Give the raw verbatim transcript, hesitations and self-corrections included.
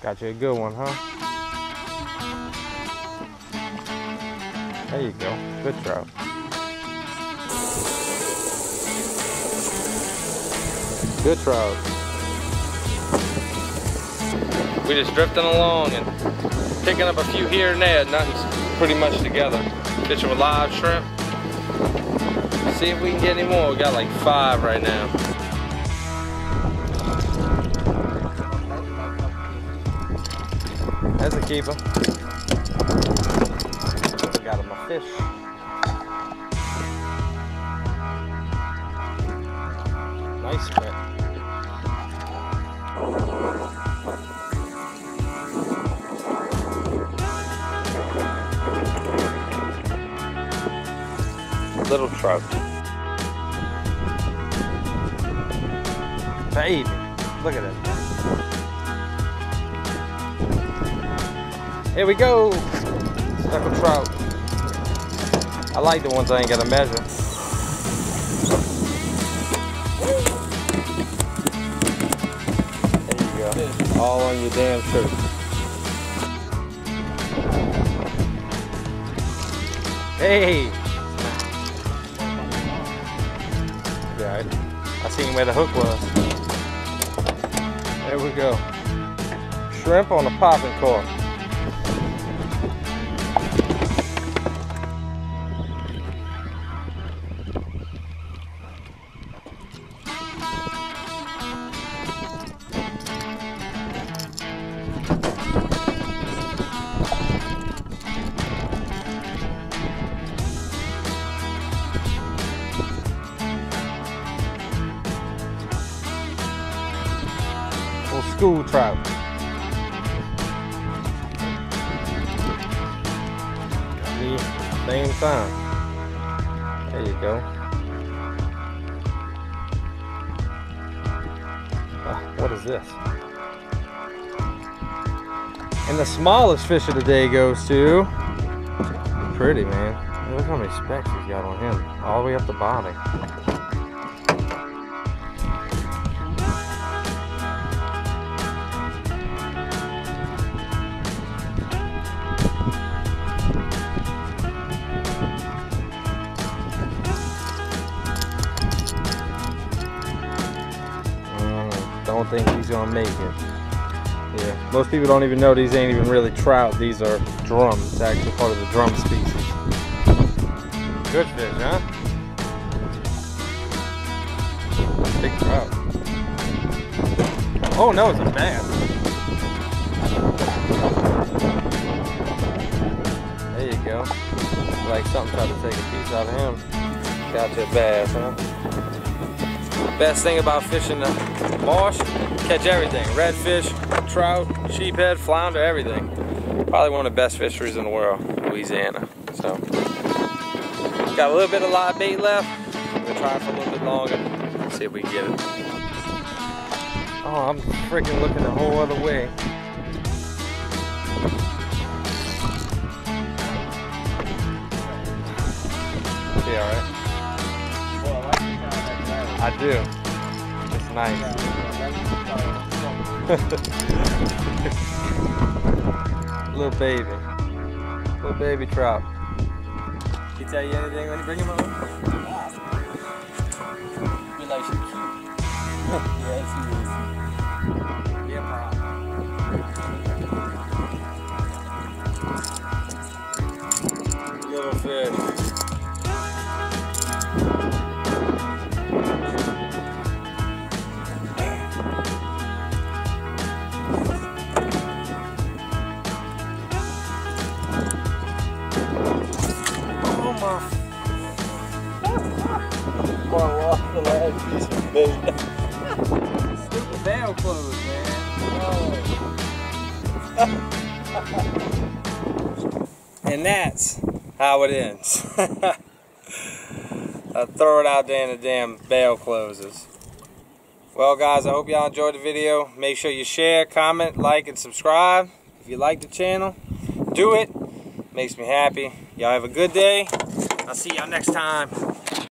Got you a good one, huh? There you go. Good trout. Good trout. We just drifting along and picking up a few here and there. Nothing's pretty much together. Fishing with live shrimp. See if we can get any more. We got like five right now. That's a keeper. Got him a fish. Nice spread. Little trout. Baby, look at it. Here we go. Speckled trout. I like the ones I ain't gotta measure. There you go. All on your damn shirt. Hey! Alright. I seen where the hook was. There we go. Shrimp on a popping cork. School trout. Same time. There you go. Ah, what is this? And the smallest fish of the day goes to... Pretty, man. Look how many specks he's got on him. All the way up the body. Don't think he's gonna make it. Yeah, most people don't even know these ain't even really trout. These are drums. It's actually part of the drum species. Good fish, huh? Big trout. Oh no, it's a bass. There you go. Like something tried to take a piece out of him. Got you a bass, huh? Best thing about fishing the marsh, catch everything. Redfish, trout, sheephead, flounder, everything. Probably one of the best fisheries in the world, Louisiana. So, got a little bit of live bait left. We'll try it for a little bit longer. See if we can get it. Oh, I'm freaking looking the whole other way. Be alright. I do. It's nice. Little baby. Little baby trout. He tell you anything when you bring him home? You like she's cute. Yeah, she is. Yeah, Mom. Little fish. Off the last piece of bait. Stupid bail clothes, man. Oh. And that's how it ends. I throw it out there and the damn bail closes. Well guys, I hope y'all enjoyed the video. Make sure you share, comment, like, and subscribe. If you like the channel, do it. Makes me happy. Y'all have a good day. I'll see y'all next time.